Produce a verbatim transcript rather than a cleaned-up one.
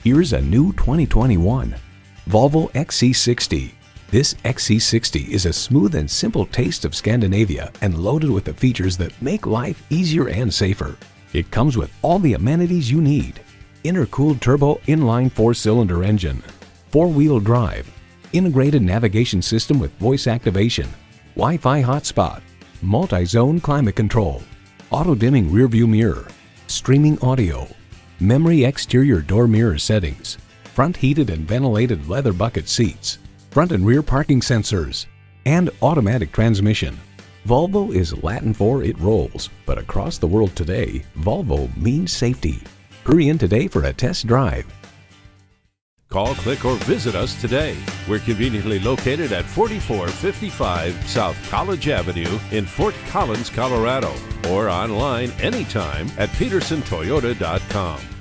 Here's a new twenty twenty-one Volvo X C sixty. This X C sixty is a smooth and simple taste of Scandinavia and loaded with the features that make life easier and safer. It comes with all the amenities you need: intercooled turbo inline four-cylinder engine, four-wheel drive, integrated navigation system with voice activation, Wi-Fi hotspot, multi-zone climate control, auto-dimming rearview mirror, streaming audio, memory exterior door mirror settings, front heated and ventilated leather bucket seats, front and rear parking sensors, and automatic transmission. Volvo is Latin for it rolls, but across the world today, Volvo means safety. Hurry in today for a test drive. Call, click, or visit us today. We're conveniently located at forty-four fifty-five South College Avenue in Fort Collins, Colorado, or online anytime at peterson toyota dot com.